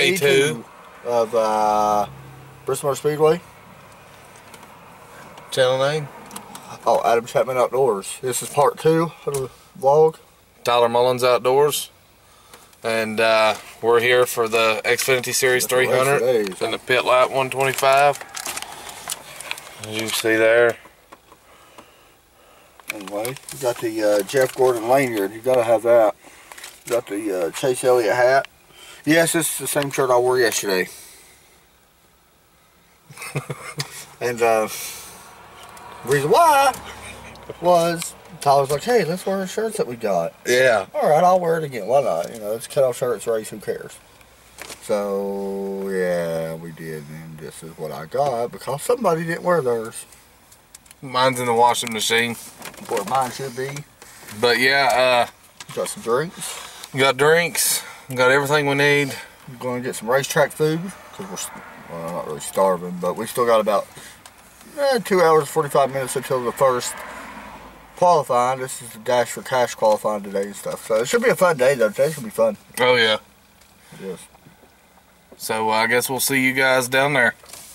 day 2 of Bristol Motor Speedway. Channel name? Oh, Adam Chapman Outdoors. This is part 2 of the vlog. Tyler Mullins Outdoors. And we're here for the Xfinity Series 300 and the Pit Light 125. As you can see there. Anyway, you got the Jeff Gordon lanyard. You gotta have that. You got the Chase Elliott hat. Yes, this is the same shirt I wore yesterday. And reason why was Tyler's like, hey, let's wear the shirts that we got. Yeah. Alright, I'll wear it again. Why not? You know, it's cut off shirts, race, who cares? So, yeah, we did. And this is what I got because somebody didn't wear theirs. Mine's in the washing machine. Where mine should be. But yeah, got some drinks. Got drinks. Got everything we need. We're going to get some racetrack food because we're not really starving, but we still got about 2 hours 45 minutes until the first qualifying. This is the Dash for Cash qualifying today and stuff. So it should be a fun day though. Today should be fun. Oh yeah. Yes. So I guess we'll see you guys down there.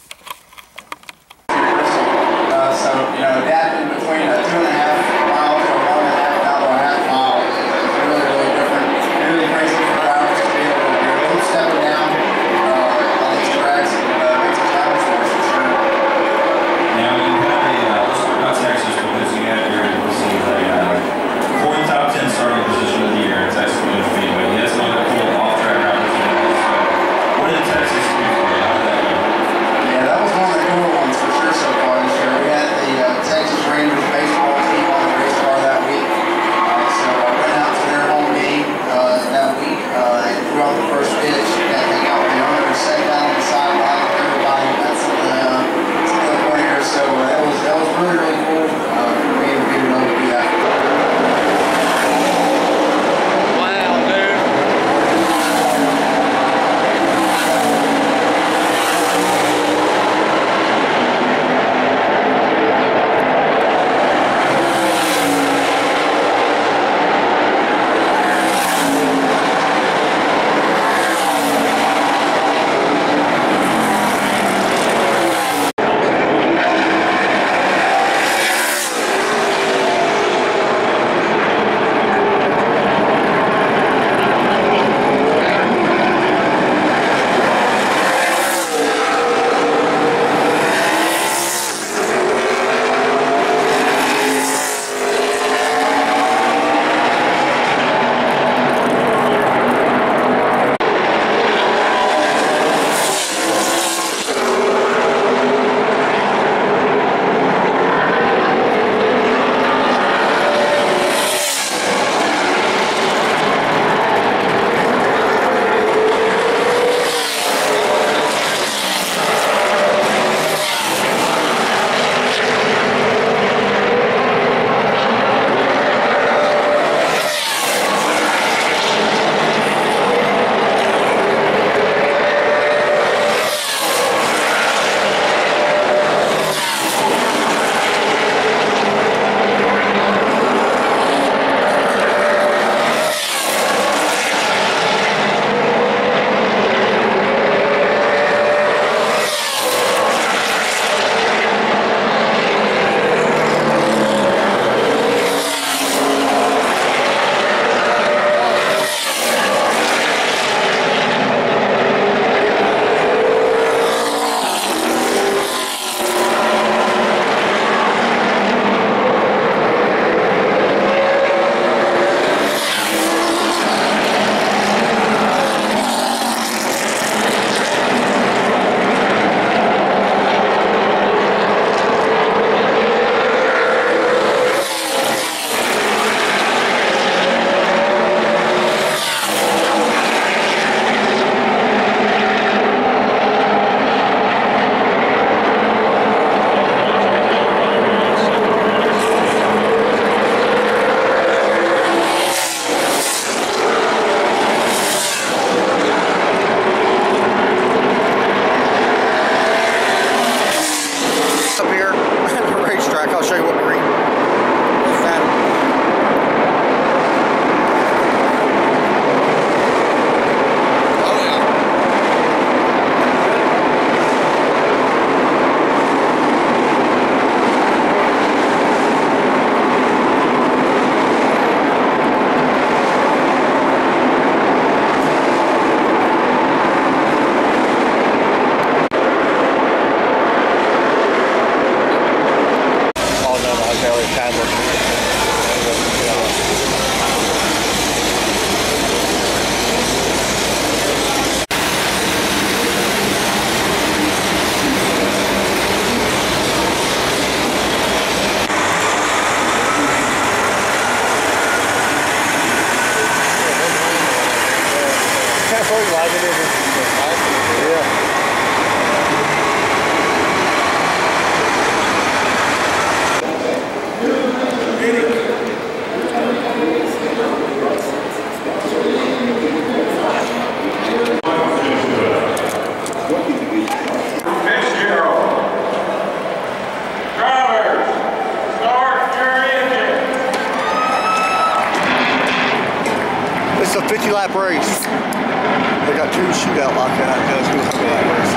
So, you know, that in between a 2.5 miles or 1.5 mile is really, really different. Really crazy for drivers to be able to do a little stepping down on these tracks and make some challenge for us for sure. Now, you have let's talk about Texas because you have here, you'll see the 40 top 10 starting position of the year in Texas Motor Speedway. He has another cool off-track opportunities. So, what did Texas do for you? How did that go? Yeah, that was one of the cooler ones for sure so far this year. We had the Texas Rangers baseball It's a 50-lap race. They got 2 shootout like that. Let's do a 50-lap race.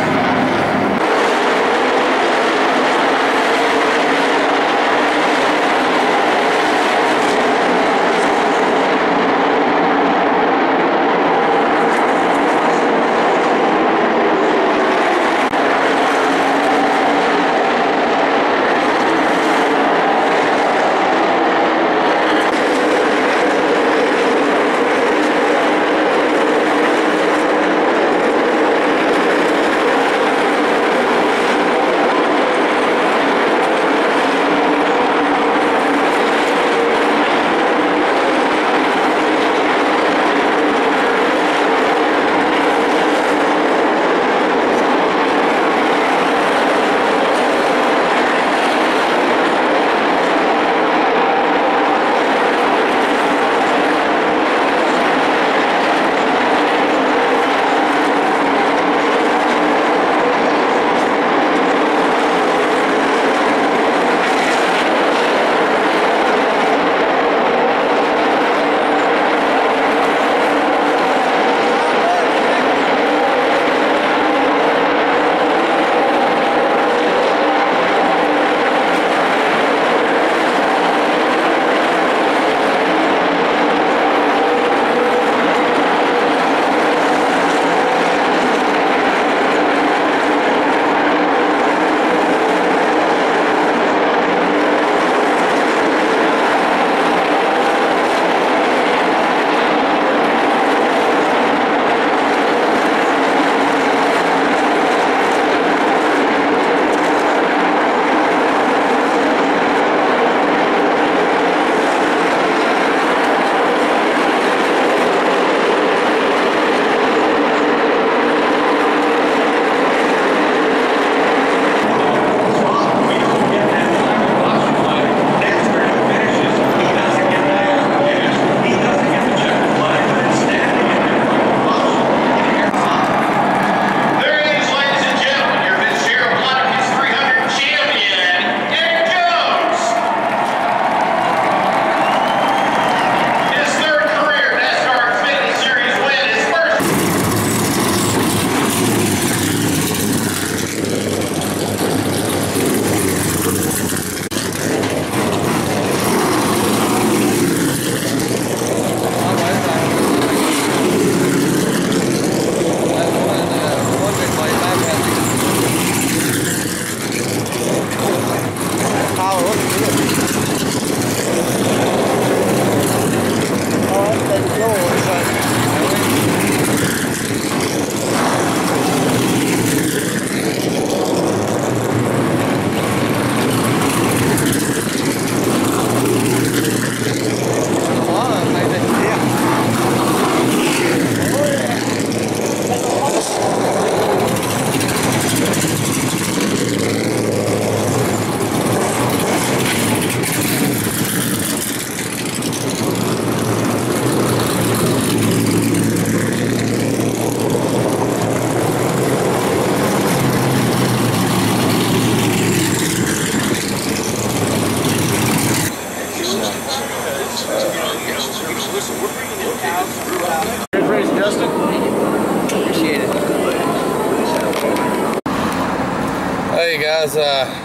Hey guys,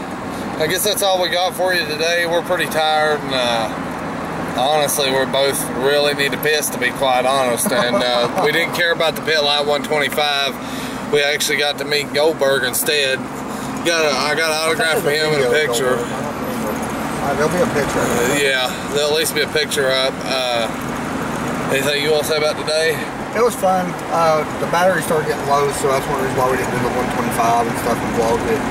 I guess that's all we got for you today. We're pretty tired, and honestly, we both really need to piss, to be quite honest. And we didn't care about the Pit Light 125. We actually got to meet Goldberg instead. I got an autograph from him and a picture. There'll be a picture. Yeah, there'll at least be a picture up. Anything you want to say about today? It was fun. The battery started getting low, so that's one reason why we didn't do the 125 and stuff and vlogged it.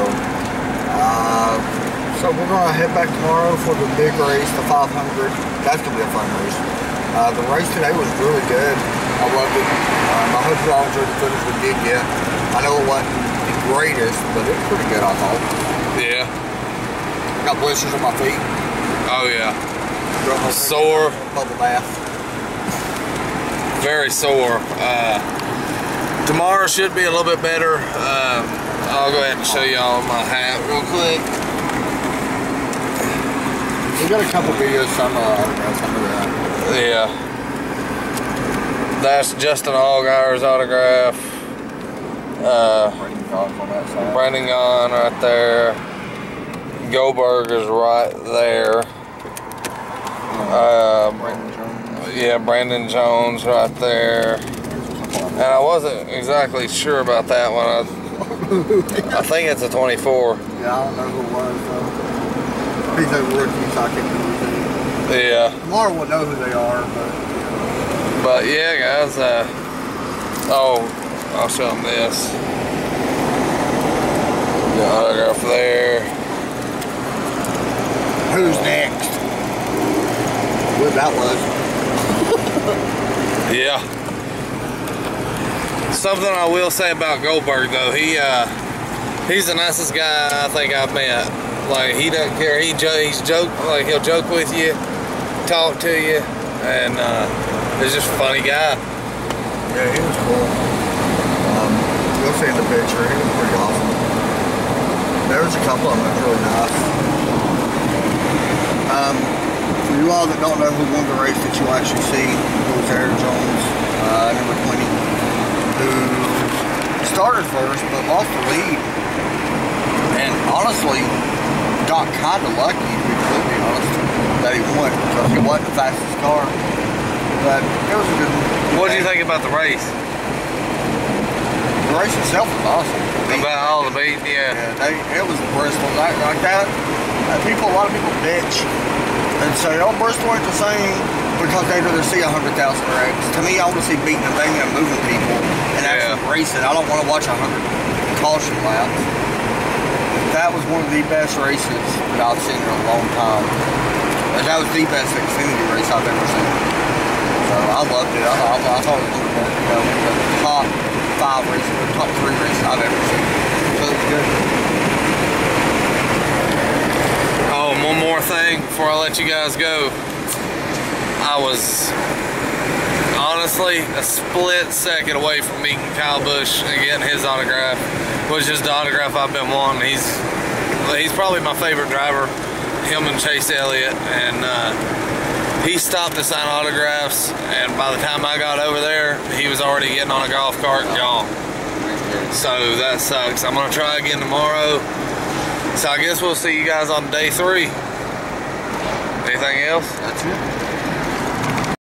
So we're gonna head back tomorrow for the big race, the 500. That's gonna be a fun race. The race today was really good. I loved it. I hope you all enjoyed the footage we did get. I know it wasn't the greatest, but it was pretty good, I thought. Yeah. Got blisters on my feet. Oh yeah. Sore. Bubble bath. Very sore. Tomorrow should be a little bit better. I'll go ahead and show y'all my hat real quick. We got a couple videos, some autographs under that. Yeah. That's Justin Allgaier's autograph. Brandon Gaughan on that side. Brandon Gaughan right there. Goldberg is right there. Brandon Jones. Yeah, Brandon Jones right there. And I wasn't exactly sure about that one. I think it's a 24. Yeah, I don't know who it was though. These are rookies, I can't remember. Yeah. Tomorrow will know who they are, But yeah, guys. I'll show them this. The autograph there. who's next? What that was. Yeah. Something I will say about Goldberg though, he's the nicest guy I think I've met. Like, he doesn't care. He'll joke with you, talk to you, and he's just a funny guy. Yeah, he was cool. You'll see in the picture, he was pretty awesome. There was a couple of them that were really nice. For you all that don't know who won the race that you'll actually see, it was Aaron Jones, number 20, who started first but lost the lead. And honestly, got kind of lucky, to be completely honest, that he won, because he wasn't the fastest car. But it was a good one. What do you think about the race? The race itself was awesome. About all the beat, yeah. It was Bristol, like that. A lot of people bitch and say, oh, Bristol ain't the same because they'd rather see 100,000 wrecks. To me, I want to see beating and banging and moving people and actually racing. I don't want to watch 100 caution laps. That was one of the best races that I've seen in a long time. And that was the best Xfinity race I've ever seen. So I loved it. I thought it was one of the top 5 races, or top 3 races I've ever seen. So it was good. Oh, and one more thing before I let you guys go. I was honestly a split second away from meeting Kyle Busch and getting his autograph, which is the autograph I've been wanting. He's probably my favorite driver, him and Chase Elliott, and he stopped to sign autographs, and by the time I got over there, he was already getting on a golf cart and gone. So that sucks. I'm gonna try again tomorrow. So I guess we'll see you guys on day 3. Anything else? That's it.